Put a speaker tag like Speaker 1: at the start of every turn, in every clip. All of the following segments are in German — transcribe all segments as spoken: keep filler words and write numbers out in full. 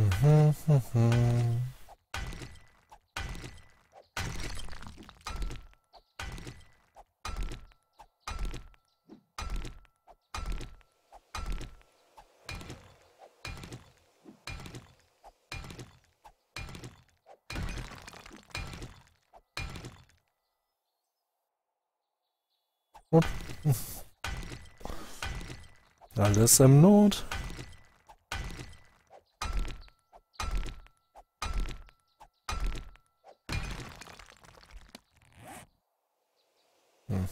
Speaker 1: Mhm, mhm. Gut. Alles im Not. Hm.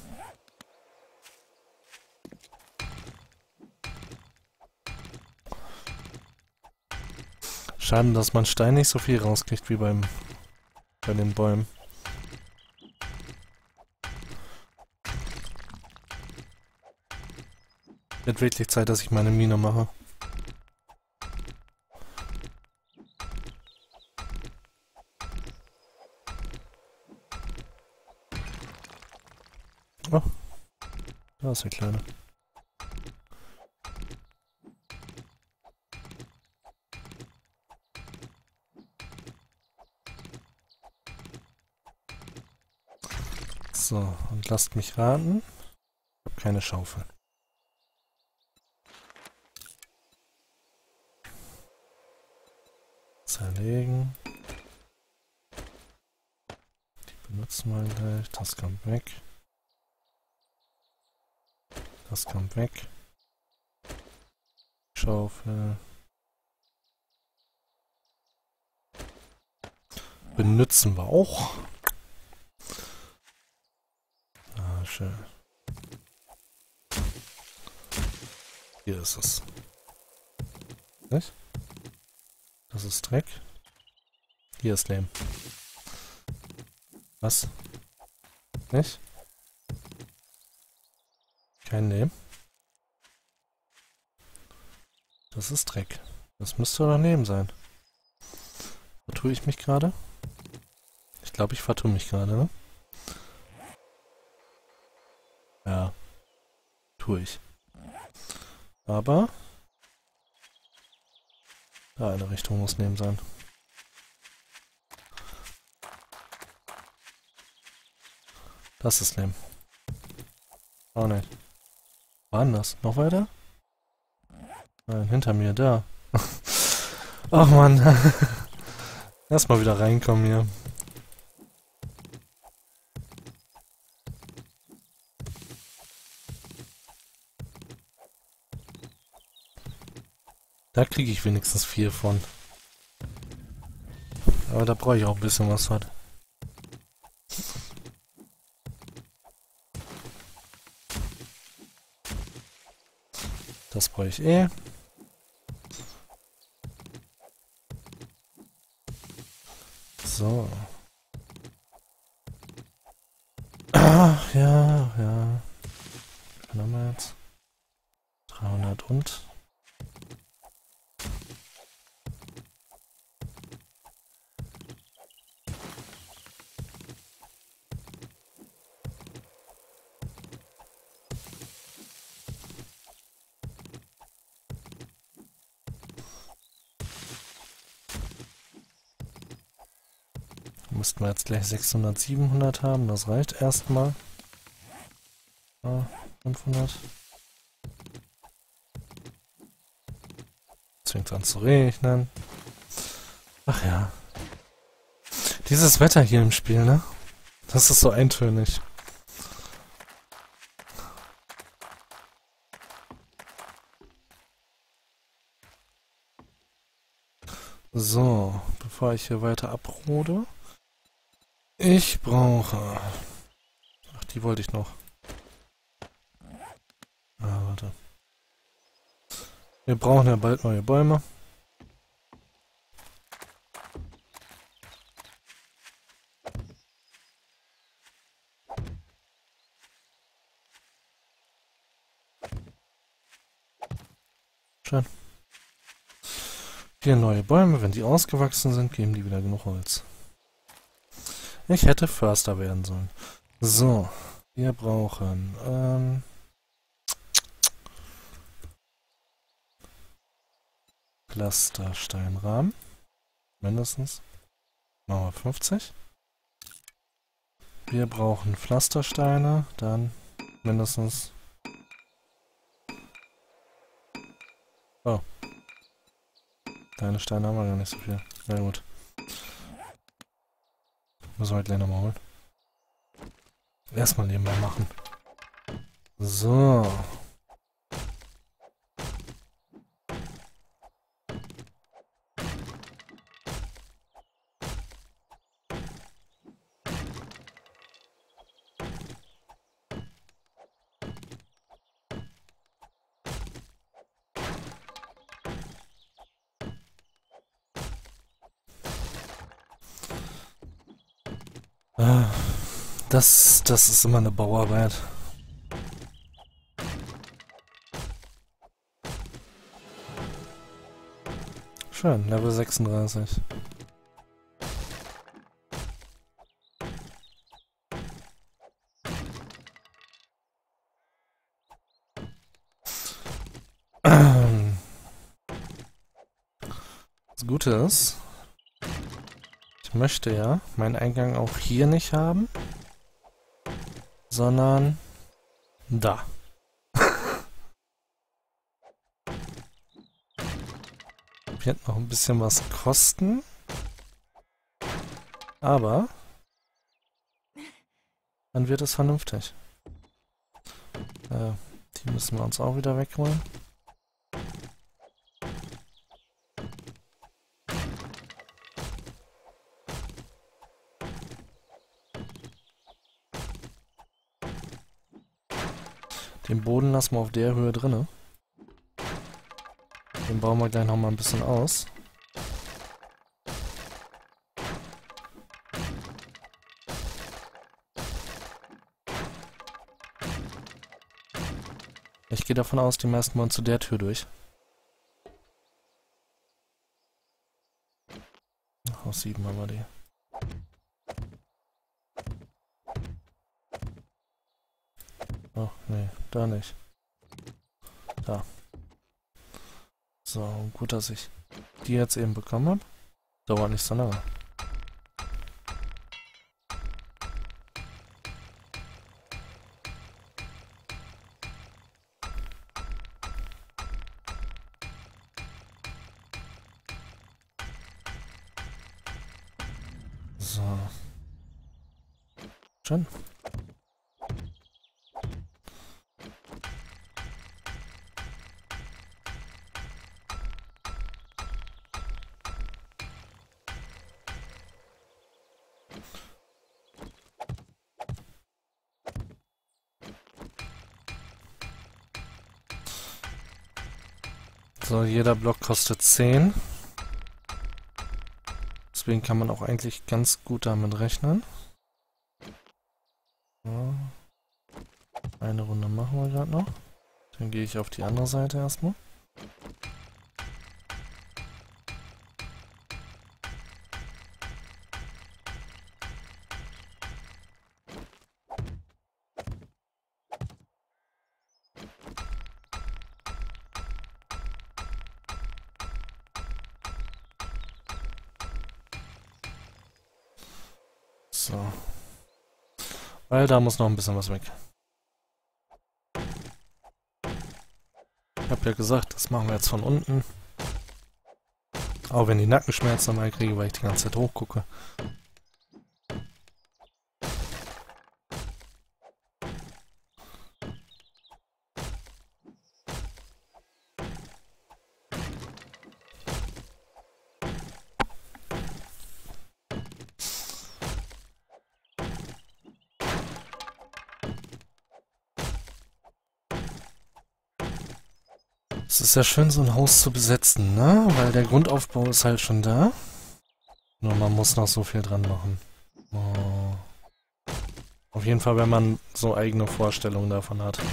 Speaker 1: Schade, dass man Stein nicht so viel rauskriegt wie beim bei den Bäumen. Wird wirklich Zeit, dass ich meine Mine mache. Oh, da ist der Kleine. So, und lasst mich raten. Ich habe keine Schaufel. Zerlegen. Die benutzen wir gleich. Das kommt weg. Das kommt weg. Schaufel. Benutzen wir auch. Ah, schön. Hier ist es. Nicht? Das ist Dreck. Hier ist Lehm. Was? Nicht? Kein Lehm. Das ist Dreck. Das müsste daneben sein. Vertue ich mich gerade? Ich glaube, ich vertue mich gerade, ne? Ja. Tue ich. Aber da eine Richtung muss neben sein. Das ist Lehm. Oh nein. War denn das? Noch weiter? Nein, hinter mir, da. Ach Mann. Erstmal wieder reinkommen hier. Da kriege ich wenigstens vier von. Aber da brauche ich auch ein bisschen was von. Das brauche ich eh. So. Ah, ja, ja. Was haben wir jetzt? dreihundert und? Müssten wir jetzt gleich sechshundert, siebenhundert haben. Das reicht erstmal. Ah, fünfhundert. Jetzt fängt es an zu regnen. Ach ja. Dieses Wetter hier im Spiel, ne? Das ist so eintönig. So, bevor ich hier weiter abrode. Ich brauche... Ach, die wollte ich noch. Ah, warte. Wir brauchen ja bald neue Bäume. Schön. Vier neue Bäume, wenn die ausgewachsen sind, geben die wieder genug Holz. Ich hätte Förster werden sollen. So, wir brauchen... Ähm, Pflastersteinrahmen. Mindestens. Machen wir fünfzig. Wir brauchen Pflastersteine, dann mindestens... Oh. Kleine Steine haben wir gar nicht so viel. Na gut. Müssen wir gleich nochmal holen. Erstmal nebenbei machen. So. Das, das ist immer eine Bauarbeit. Schön, Level sechsunddreißig. Das Gute ist, ich möchte ja meinen Eingang auch hier nicht haben, sondern da. Wird noch ein bisschen was kosten, aber dann wird es vernünftig. Äh, die müssen wir uns auch wieder wegholen. Den Boden lassen wir auf der Höhe drinne. Den bauen wir gleich noch mal ein bisschen aus. Ich gehe davon aus, die meisten wollen zu der Tür durch. Aus sieben haben wir die. Oh, nee, da nicht. Da. So, gut, dass ich die jetzt eben bekommen habe. Dauert nicht so lange. So. Schön. So, jeder Block kostet zehn. Deswegen kann man auch eigentlich ganz gut damit rechnen. So. Eine Runde machen wir gerade noch. Dann gehe ich auf die andere Seite erstmal. So. Weil da muss noch ein bisschen was weg. Ich habe ja gesagt, das machen wir jetzt von unten. Auch wenn ich Nackenschmerzen dabei kriege, weil ich die ganze Zeit hochgucke. Es ist ja schön, so ein Haus zu besetzen, ne? Weil der Grundaufbau ist halt schon da. Nur man muss noch so viel dran machen. Oh. Auf jeden Fall, wenn man so eigene Vorstellungen davon hat.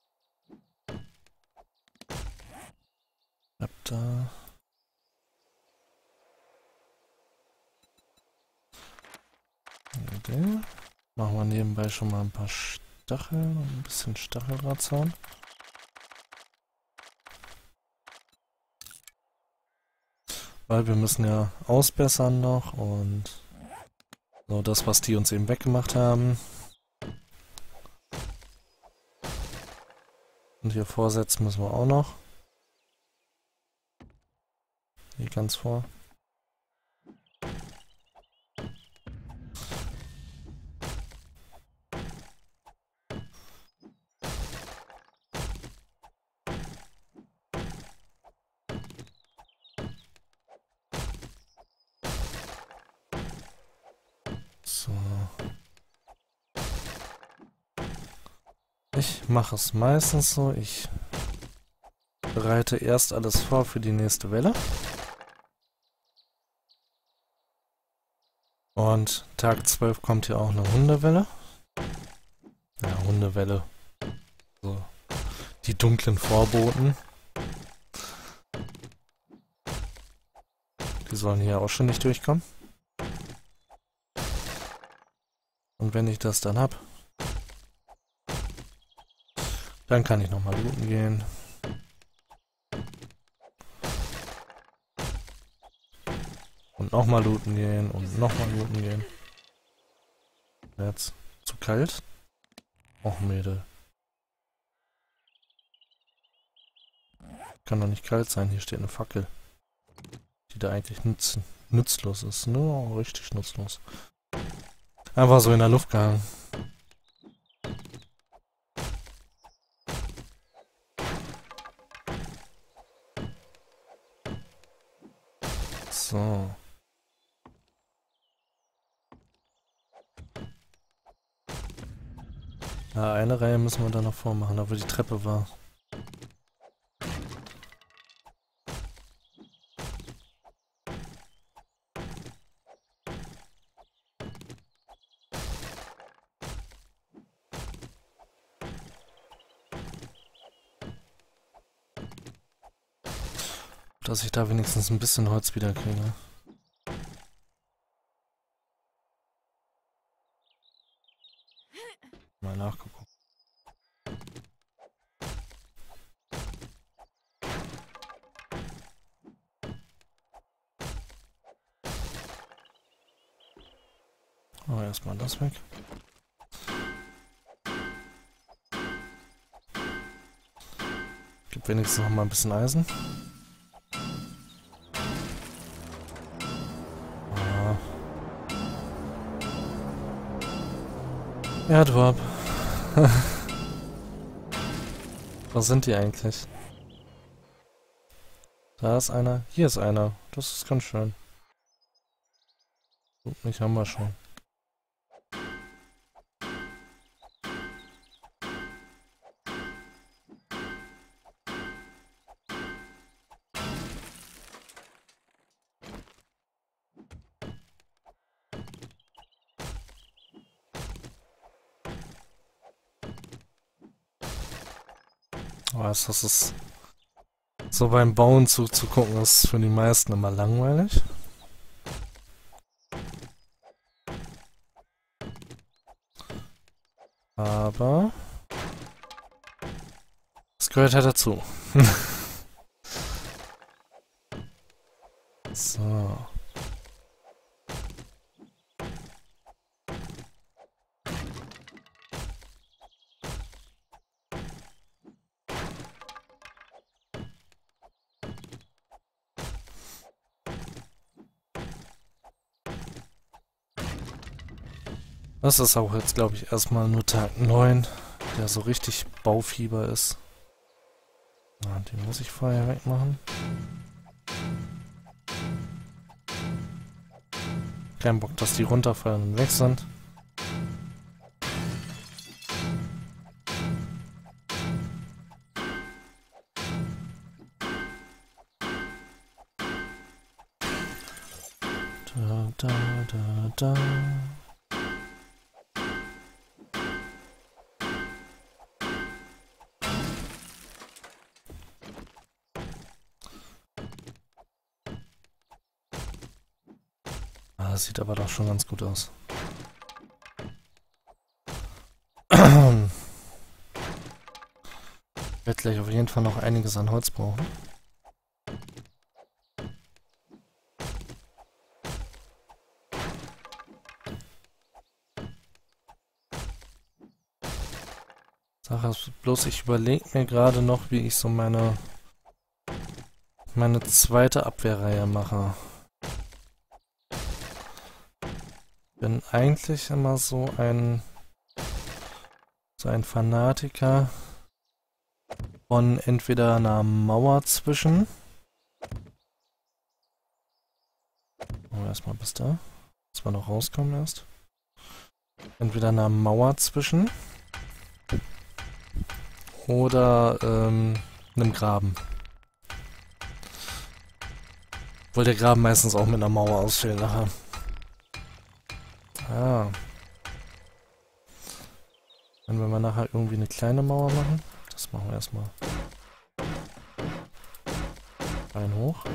Speaker 1: Da. Idee. Machen wir nebenbei schon mal ein paar Stacheln und ein bisschen Stacheldrahtzaun. Weil wir müssen ja ausbessern noch und so das, was die uns eben weggemacht haben. Und hier vorsetzen müssen wir auch noch. Hier ganz vor. So. Ich mache es meistens so, ich bereite erst alles vor für die nächste Welle. Und Tag zwölf kommt hier auch eine Hundewelle. Ja, Hundewelle. So. Die dunklen Vorboten. Die sollen hier auch schon nicht durchkommen. Und wenn ich das dann hab, dann kann ich nochmal looten gehen. Und nochmal looten gehen und nochmal looten gehen. Jetzt zu kalt. Och, Mädel. Kann doch nicht kalt sein, hier steht eine Fackel. Die da eigentlich nütz nützlos ist. Nur richtig nutzlos. Einfach so in der Luft gehangen. So. Ja, eine Reihe müssen wir da noch vormachen, da wo die Treppe war. Dass ich da wenigstens ein bisschen Holz wieder kriege. Mal nachgucken. Oh, erstmal das weg. Gibt wenigstens noch mal ein bisschen Eisen. Ah. Erdwarp. Was sind die eigentlich? Da ist einer. Hier ist einer. Das ist ganz schön. Gut, mich haben wir schon. Was, das ist so beim Bauen zuzugucken, ist für die meisten immer langweilig. Aber es gehört halt dazu. So. Das ist auch jetzt, glaube ich, erstmal nur Tag neun, der so richtig Baufieber ist. Na, den muss ich vorher wegmachen. Kein Bock, dass die runterfallen und weg sind. Da, da, da, da. Ah, das sieht aber doch schon ganz gut aus. Ich werde gleich auf jeden Fall noch einiges an Holz brauchen. Sache ist bloß, ich überlege mir gerade noch, wie ich so meine meine zweite Abwehrreihe mache. Bin eigentlich immer so ein so ein Fanatiker von entweder einer Mauer zwischen. Oh, erstmal bis da. Dass wir noch rauskommen erst. Entweder einer Mauer zwischen. Oder ähm, einem Graben. Obwohl der Graben meistens auch mit einer Mauer ausfällt nachher. Ah. Wenn wir mal nachher irgendwie eine kleine Mauer machen. Das machen wir erstmal. Rein hoch.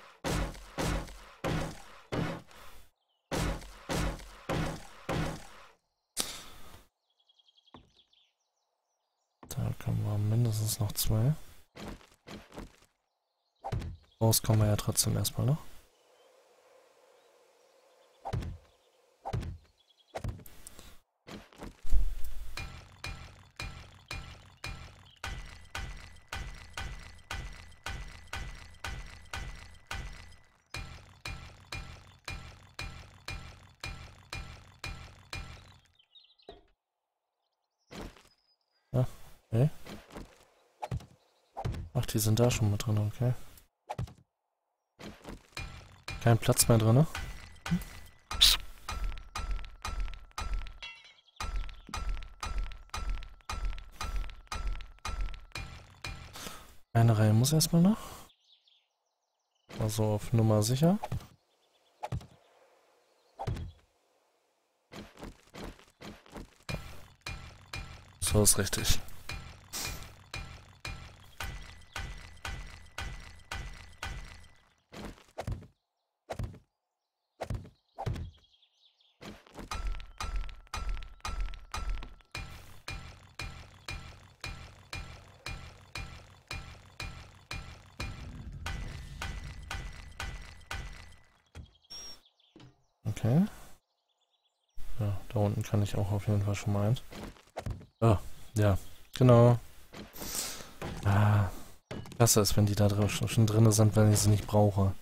Speaker 1: Da können wir mindestens noch zwei. Raus kommen wir ja trotzdem erstmal noch. Ja, okay. Ach, die sind da schon mit drin, okay. Kein Platz mehr drin, ne? Hm? Eine Reihe muss erstmal noch. Also auf Nummer sicher. So ist richtig. Okay. Ja, da unten kann ich auch auf jeden Fall schon mal eins. Ah, ja, genau. Ah, klasse ist, wenn die da drin, schon drin sind, wenn ich sie nicht brauche.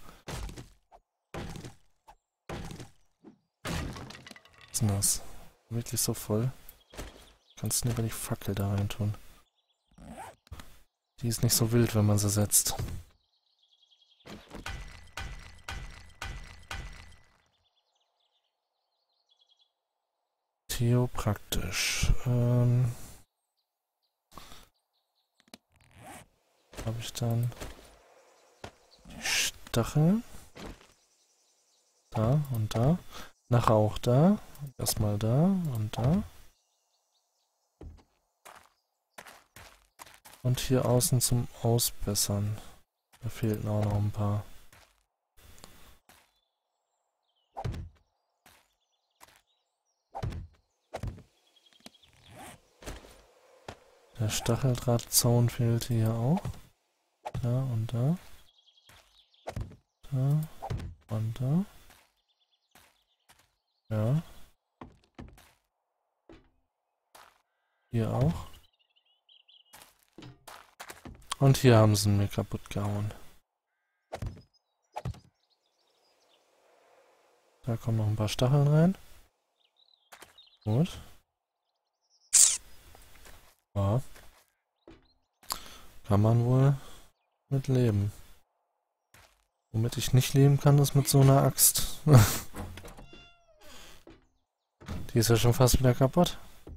Speaker 1: Was ist denn das? Wirklich so voll? Kannst du lieber die Fackel da rein tun. Die ist nicht so wild, wenn man sie setzt. Theopraktisch. Ähm, habe ich dann die Stacheln. Da und da. Nachher auch da. Erstmal da und da. Und hier außen zum Ausbessern. Da fehlten auch noch ein paar. Der Stacheldrahtzaun fehlte hier auch. Da und da. Da und da. Ja. Hier auch. Und hier haben sie mir kaputt gehauen. Da kommen noch ein paar Stacheln rein. Gut. Ja. Kann man wohl mit leben. Womit ich nicht leben kann, ist mit so einer Axt. Die ist ja schon fast wieder kaputt.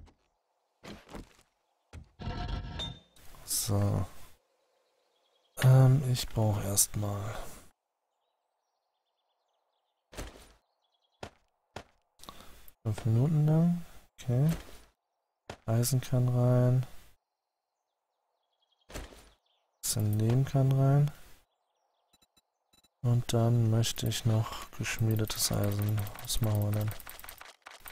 Speaker 1: So. Ähm, ich brauche erstmal fünf Minuten lang. Okay. Eisen kann rein. Bisschen Lehm kann rein. Und dann möchte ich noch geschmiedetes Eisen. Was machen wir denn?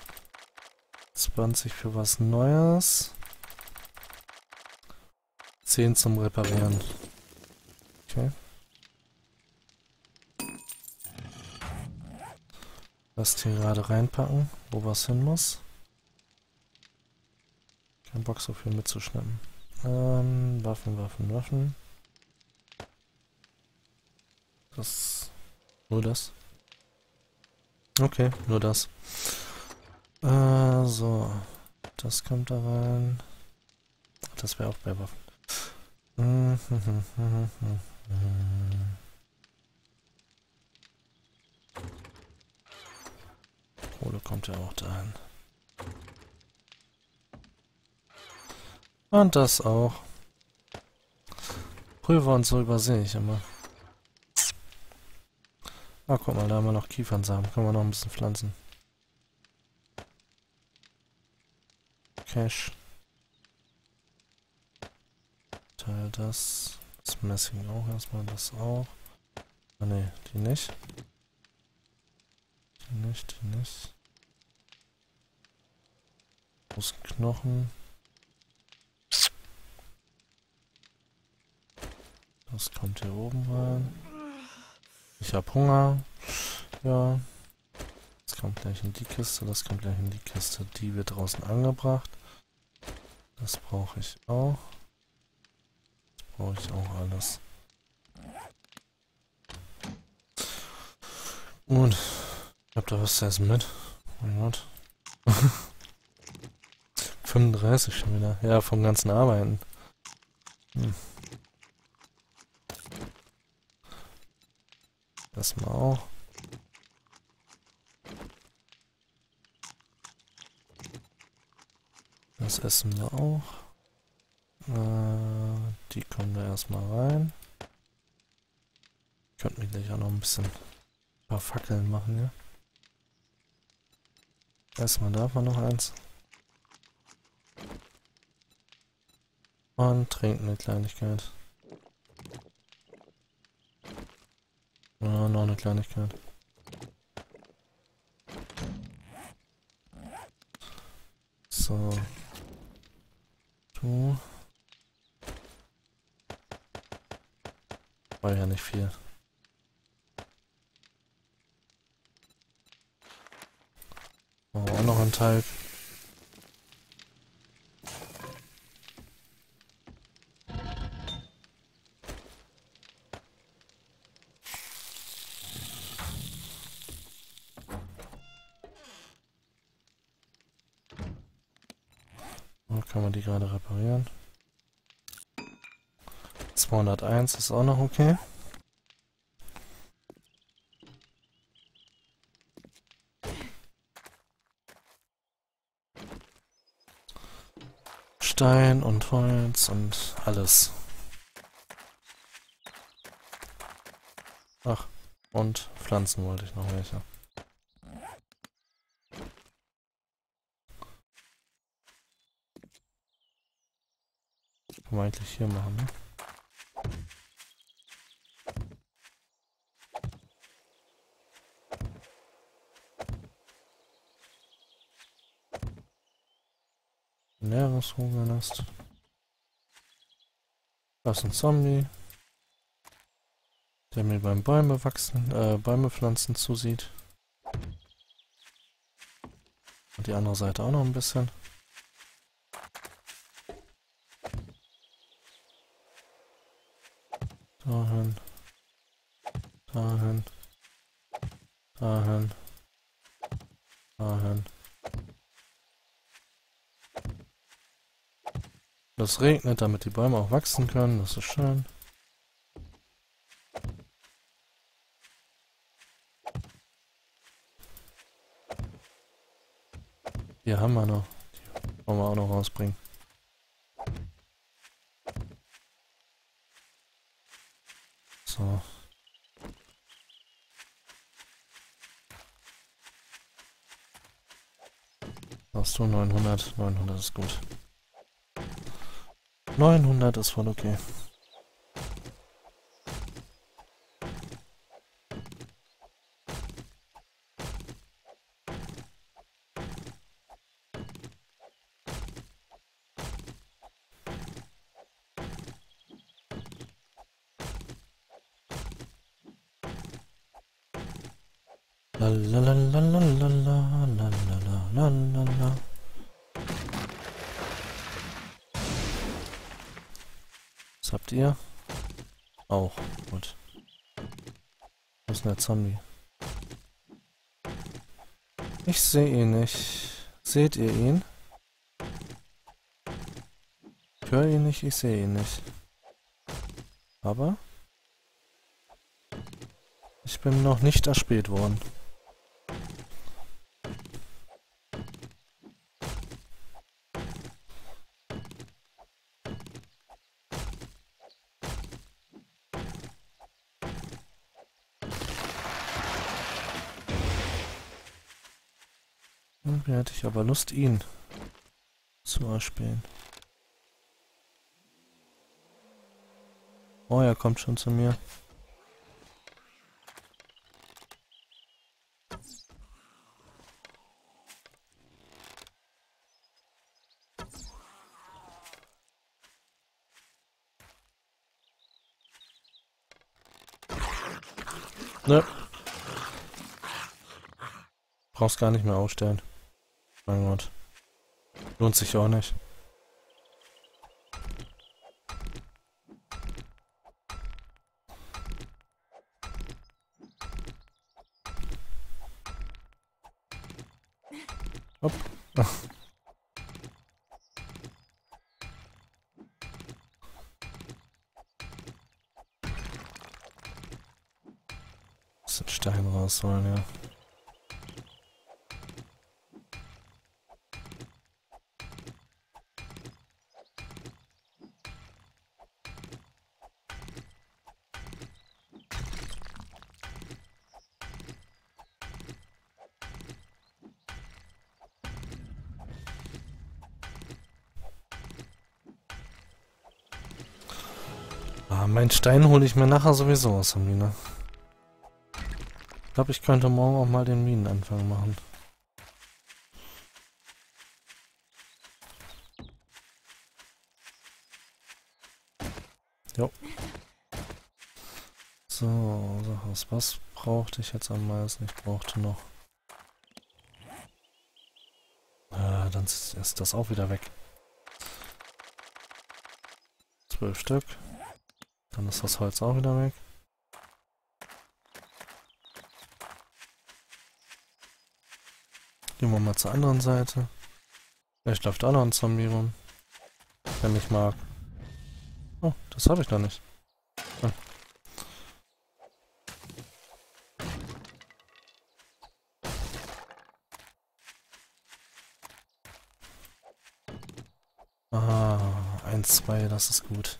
Speaker 1: zwanzig für was Neues. zehn zum Reparieren. Okay. Das hier gerade reinpacken, wo was hin muss. Kein Bock so viel mitzuschnappen. Ähm, Waffen, Waffen, Waffen. Das. Nur das. Okay, nur das. Äh, so. Das kommt da rein. Das wäre auch bei Waffen. Kohle kommt ja auch dahin. Und das auch. Pulver und so übersehe ich immer. Ah, guck mal, da haben wir noch Kiefernsamen. Können wir noch ein bisschen pflanzen. Cash. Teil das. Das Messing auch erstmal, das auch. Ah ne, die nicht. Die nicht, die nicht. Großen Knochen. Das kommt hier oben rein. Ich hab Hunger. Ja. Das kommt gleich in die Kiste, das kommt gleich in die Kiste. Die wird draußen angebracht. Das brauche ich auch. Das brauche ich auch alles. Und ich hab da was zu essen mit. Mein Gott. fünfunddreißig schon wieder. Ja, vom ganzen Arbeiten. Hm. Das mal auch. Das essen wir auch. Äh, die kommen da erstmal rein. Ich könnte mir gleich auch noch ein bisschen ein paar Fackeln machen, ja. Erstmal davon noch eins. Und trinken eine Kleinigkeit. Ja, noch eine Kleinigkeit. So. Du. War ja nicht viel. Oh, auch noch ein Teig. Oder kann man die gerade reparieren? zweihunderteins ist auch noch okay. Stein und Holz und alles. Ach, und Pflanzen wollte ich noch welche. Kann man eigentlich hier machen, ne? Meeresrugernest. Da ist ein Zombie, der mir beim Bäume wachsen, äh, Bäume pflanzen zusieht. Und die andere Seite auch noch ein bisschen. Dahin. Dahin. Dahin. Dahin. Das regnet, damit die Bäume auch wachsen können. Das ist schön. Hier haben wir noch. Die wollen wir auch noch rausbringen. So. Hast du neunhundert? neunhundert ist gut. neunhundert ist voll okay. Lalalalalalalalalala. Was habt ihr? Auch. Gut. Wo ist denn der Zombie? Ich sehe ihn nicht. Seht ihr ihn? Ich höre ihn nicht, ich sehe ihn nicht. Aber ich bin noch nicht erspäht worden. Irgendwie hätte ich aber Lust, ihn zu erspähen. Oh, er kommt schon zu mir. Ne. Brauchst gar nicht mehr aufstellen. Mein Gott. Lohnt sich auch nicht. Hopp. Ach. Muss den Stein rausholen, ja. Ah, meinen Stein hole ich mir nachher sowieso aus der Mine. Ich glaube, ich könnte morgen auch mal den Minenanfang machen. Jo. So, so was, was brauchte ich jetzt am meisten? Ich brauchte noch. Äh, dann ist das auch wieder weg. Zwölf Stück. Dann ist das Holz auch wieder weg. Gehen wir mal zur anderen Seite. Vielleicht läuft auch noch ein Zombie rum. Der mich mag. Oh, das habe ich doch nicht. Ah. Ah, eins, zwei, das ist gut.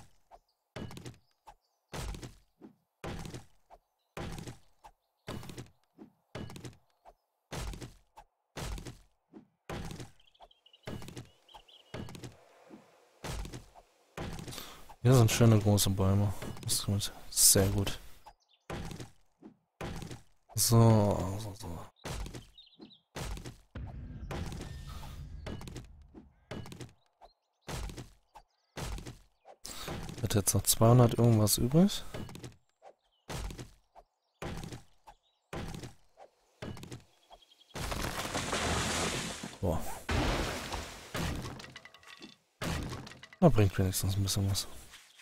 Speaker 1: Hier sind schöne große Bäume. Das ist gut. Sehr gut. So, so, so. Wird jetzt noch zweihundert irgendwas übrig? Boah. Da bringt wenigstens ein bisschen was.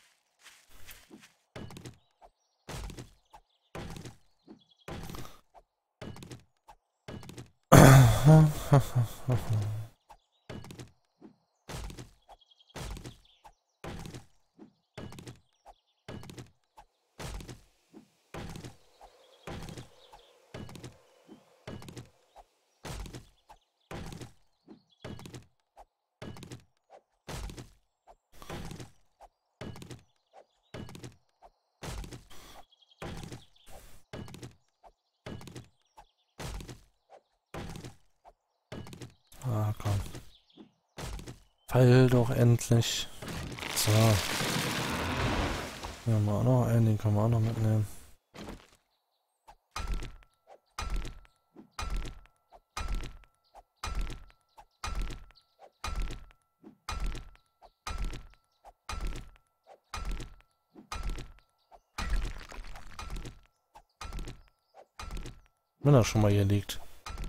Speaker 1: Ah, komm. Fall doch endlich. So. Hier haben wir auch noch einen, den können wir auch noch mitnehmen. Wenn er schon mal hier liegt.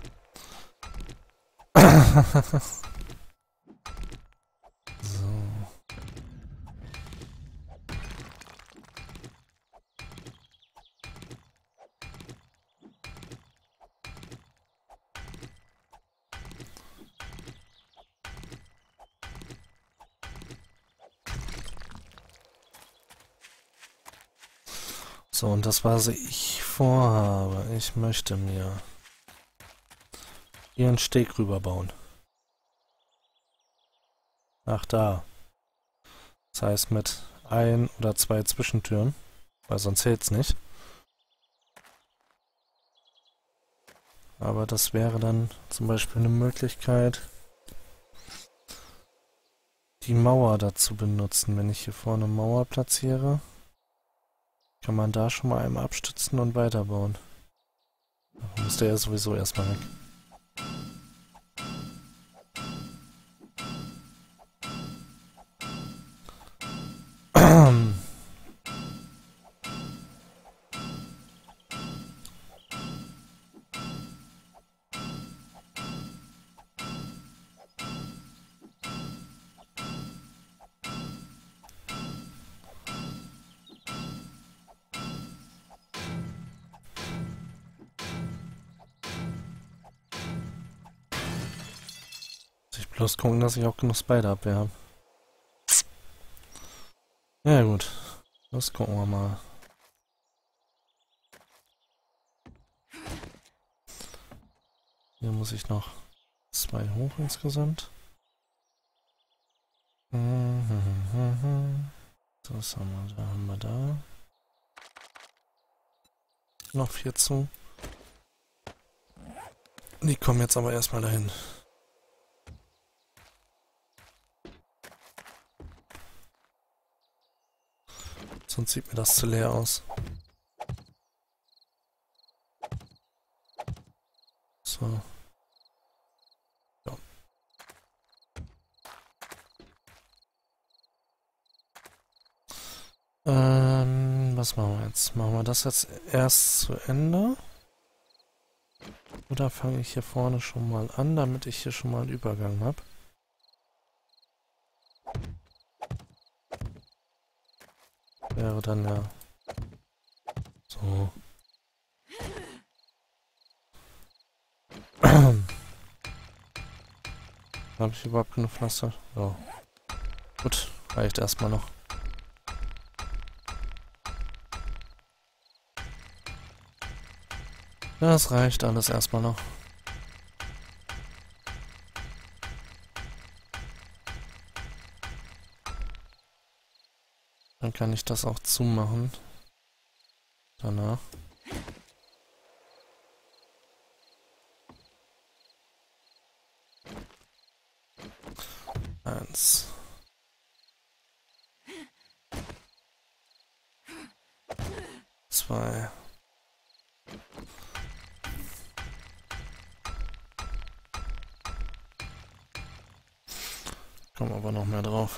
Speaker 1: So. So, und das, was ich vorhabe, ich möchte mir hier einen Steg rüberbauen. Ach, da. Das heißt mit ein oder zwei Zwischentüren, weil sonst hält's nicht. Aber das wäre dann zum Beispiel eine Möglichkeit, die Mauer dazu benutzen. Wenn ich hier vorne eine Mauer platziere, kann man da schon mal einmal abstützen und weiterbauen. Da muss der ja sowieso erstmal weg. Ich bloß gucken, dass ich auch genug Spider-Abwehr habe. Ja gut, das gucken wir mal. Hier muss ich noch zwei hoch insgesamt. Das haben wir da, haben wir da. Noch vier zu. Die kommen jetzt aber erstmal dahin. Sonst sieht mir das zu leer aus. So. Ja. Ähm, was machen wir jetzt? Machen wir das jetzt erst zu Ende? Oder fange ich hier vorne schon mal an, damit ich hier schon mal einen Übergang habe? Wäre dann ja so. Habe ich überhaupt genug Pflaster? Ja. Gut, reicht erstmal noch. Das reicht alles erstmal noch. Dann kann ich das auch zumachen. Danach. Eins. Zwei. Kommen aber noch mehr drauf.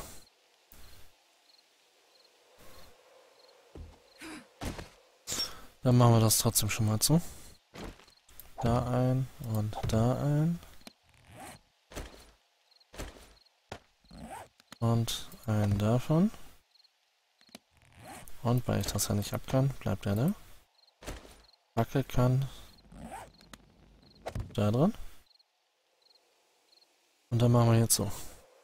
Speaker 1: Dann machen wir das trotzdem schon mal zu. Da ein und da ein. Und einen davon. Und weil ich das ja nicht ab kann, bleibt er da. Fackel kann da dran. Und dann machen wir jetzt so.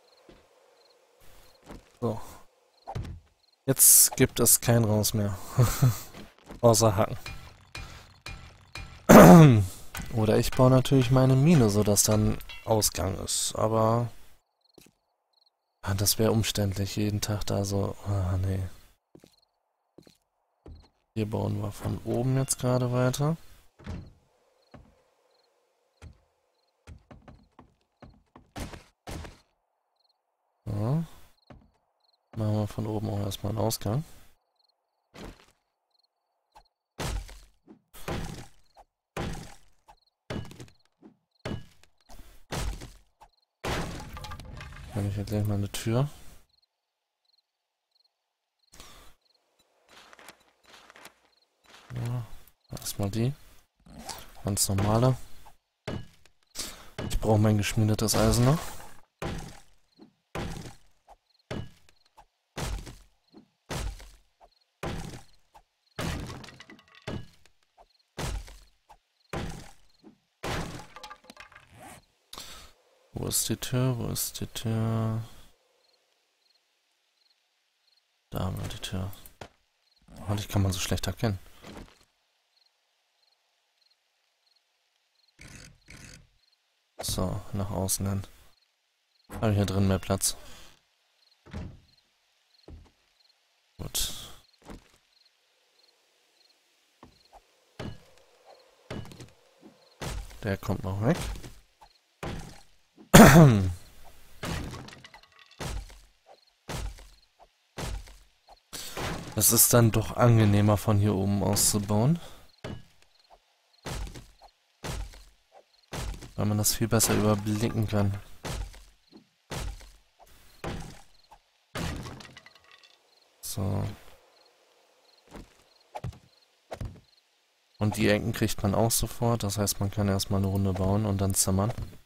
Speaker 1: So. Jetzt gibt es kein Raus mehr. Außer Hacken. Oder ich baue natürlich meine Mine, sodass dann Ausgang ist. Aber ah, das wäre umständlich, jeden Tag da so. Ah, nee. Hier bauen wir von oben jetzt gerade weiter. So. Machen wir von oben auch erstmal einen Ausgang. Kann ich jetzt gleich mal eine Tür. Ja, erstmal die. ganz normale. Ich brauche mein geschmiedetes Eisen noch. Wo ist die Tür? Wo ist die Tür? Da haben wir die Tür. Oh, die kann man so schlecht erkennen. So, nach außen hin. Habe ich hier drin mehr Platz. Gut. Der kommt noch weg. Es ist dann doch angenehmer von hier oben aus zu bauen. Weil man das viel besser überblicken kann. So. Und die Ecken kriegt man auch sofort. Das heißt, man kann erstmal eine Runde bauen und dann zimmern.